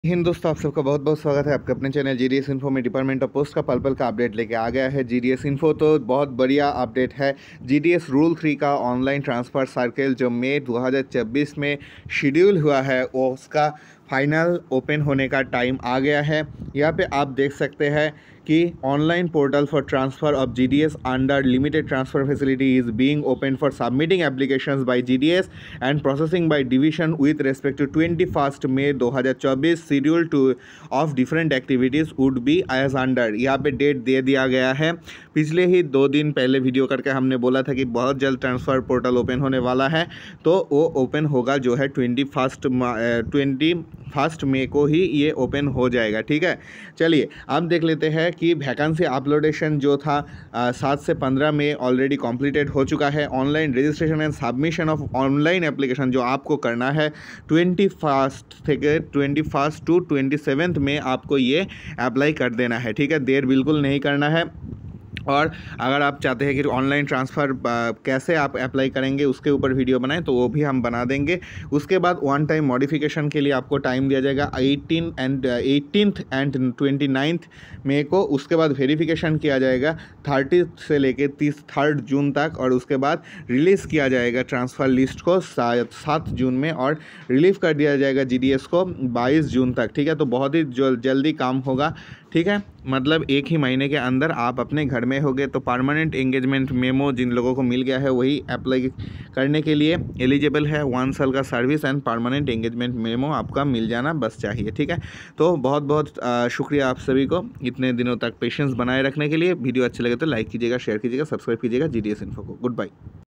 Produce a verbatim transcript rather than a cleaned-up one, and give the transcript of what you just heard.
हिंद दोस्तों, आप सबका बहुत बहुत स्वागत है आपके अपने channel G D S info में। डिपार्टमेंट ऑफ पोस्ट का पल पल का अपडेट लेके आ गया है जी डी एस इन्फो। तो बहुत बढ़िया अपडेट है। G D S rule three का ऑनलाइन ट्रांसफ़र सर्कल जो मई दो हज़ार चौबीस में शेड्यूल हुआ है वो उसका फाइनल ओपन होने का टाइम आ गया है। यहाँ पे आप देख सकते हैं कि online portal for transfer of G D S under limited transfer facility is being open for submitting applications by G D S and processing by division with respect to twenty first मई दो हज़ार चौबीस schedule to of different activities would be as under. यहाँ पे date दे दिया गया है। पिछले ही दो दिन पहले वीडियो करके हमने बोला था कि बहुत जल्द ट्रांसफ़र पोर्टल ओपन होने वाला है, तो वो ओपन होगा जो है ट्वेंटी फर्स्ट ट्वेंटी फर्स्ट मई को ही ये ओपन हो जाएगा। ठीक है, चलिए अब देख लेते हैं कि वैकेंसी अपलोडेशन जो था सात से पंद्रह में ऑलरेडी कंप्लीटेड हो चुका है। Online registration and submission of online application जो आपको करना है ट्वेंटी फर्स्ट থেকে twenty first to twenty seventh में आपको ये अप्लाई कर देना है। ठीक है, देर बिल्कुल नहीं करना है। और अगर आप चाहते हैं कि ऑनलाइन ट्रांसफ़र कैसे आप अप्लाई करेंगे उसके ऊपर वीडियो बनाएं तो वो भी हम बना देंगे। उसके बाद वन टाइम मॉडिफिकेशन के लिए आपको टाइम दिया जाएगा eighteen and eighteenth and twenty ninth मई को। उसके बाद वेरिफिकेशन किया जाएगा थर्टी से लेके तीस थर्ड जून तक, और उसके बाद रिलीज़ किया जाएगा ट्रांसफ़र लिस्ट को सात जून में, और रिलीव कर दिया जाएगा जी डी एस को बाईस जून तक। ठीक है, तो बहुत ही जल्दी काम होगा। ठीक है, मतलब एक ही महीने के अंदर आप अपने घर में होगे। तो परमानेंट एंगेजमेंट मेमो जिन लोगों को मिल गया है वही अप्लाई करने के लिए एलिजिबल है। वन साल का service and permanent engagement memo आपका मिल जाना बस चाहिए। ठीक है, तो बहुत बहुत शुक्रिया आप सभी को इतने दिनों तक पेशेंस बनाए रखने के लिए। वीडियो अच्छे लगे तो लाइक कीजिएगा, शेयर कीजिएगा, सब्सक्राइब कीजिएगा जी डी एस इन्फो को। Good bye.